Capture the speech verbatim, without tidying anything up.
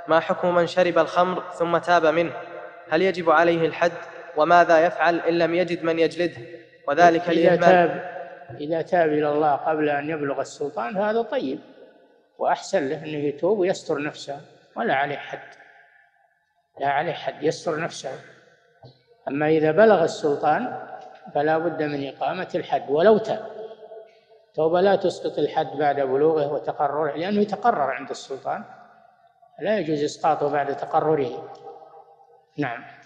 ما حكم من شرب الخمر ثم تاب منه؟ هل يجب عليه الحد؟ وماذا يفعل إن لم يجد من يجلده؟ وذلك إذا لإهمال تاب إذا تاب إلى الله قبل أن يبلغ السلطان فهذا طيب، وأحسن له أنه يتوب ويستر نفسه، ولا عليه حد، لا عليه حد، يستر نفسه. أما إذا بلغ السلطان فلا بد من إقامة الحد ولو تاب. توبة لا تسقط الحد بعد بلوغه وتقرره، لأنه يتقرر عند السلطان، لا يجوز إسقاطه بعد تقرره. نعم.